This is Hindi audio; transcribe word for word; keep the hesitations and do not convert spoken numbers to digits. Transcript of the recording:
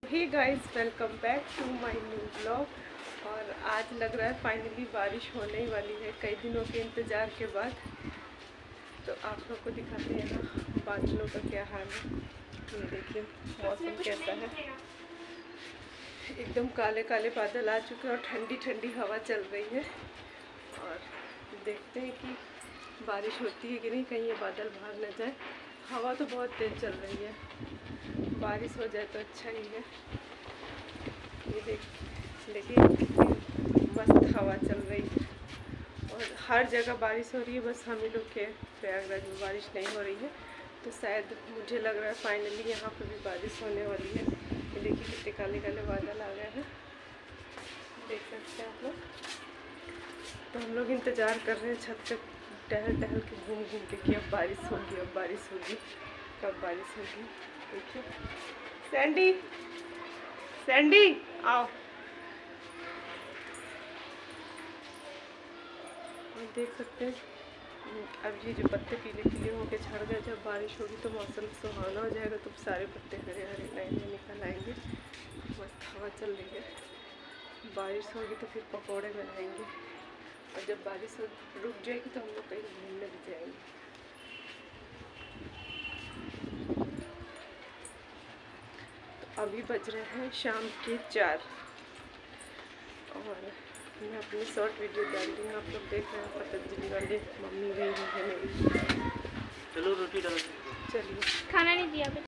Hey guys, welcome back to my new blog. और आज लग रहा है फाइनली बारिश होने ही वाली है कई दिनों के इंतज़ार के बाद। तो आप लोग को दिखाते हैं यहाँ बादलों का क्या हाल है। ये देखिए मौसम कैसा है, एकदम काले काले बादल आ चुके हैं और ठंडी ठंडी हवा चल रही है। और देखते हैं कि बारिश होती है कि नहीं, कहीं ये बादल भाग न जाए। हवा तो बहुत तेज़ चल रही है, बारिश हो जाए तो अच्छा ही है। ये देख देखिए मस्त हवा चल रही है और हर जगह बारिश हो रही है, बस हम ही लोग के प्रयागराज में बारिश नहीं हो रही है। तो शायद मुझे लग रहा है फाइनली यहाँ पर भी बारिश होने वाली है। ये देखिए कितने काले काले बादल आ गए हैं, देख सकते हैं आप लोग। तो हम लोग इंतज़ार कर रहे हैं छत पे टहल टहल के घूम घूम के कि अब बारिश होगी, अब बारिश होगी, कब बारिश होगी। देखिए सैंडी सैंडी आओ। और देख सकते हैं अब ये जो पत्ते पीले पीले होके झड़ गए, जब बारिश होगी तो मौसम सुहाना हो जाएगा, तो सारे पत्ते हरे हरे नए नए निकल आएंगे। मस्त हवा चल रही है, बारिश होगी तो फिर पकौड़े बनाएंगे। और जब बारिश रुक जाएगी तो हम लोग कहीं घूमने भी जाएंगे। तो अभी बज रहे हैं शाम के चार और मैं अपनी शॉर्ट वीडियो डाल रही हूँ। आप लोग देख रहे हैं पतंजलि वाले मम्मी गई है मेरी। चलो रोटी डालो। चलिए, खाना नहीं दिया।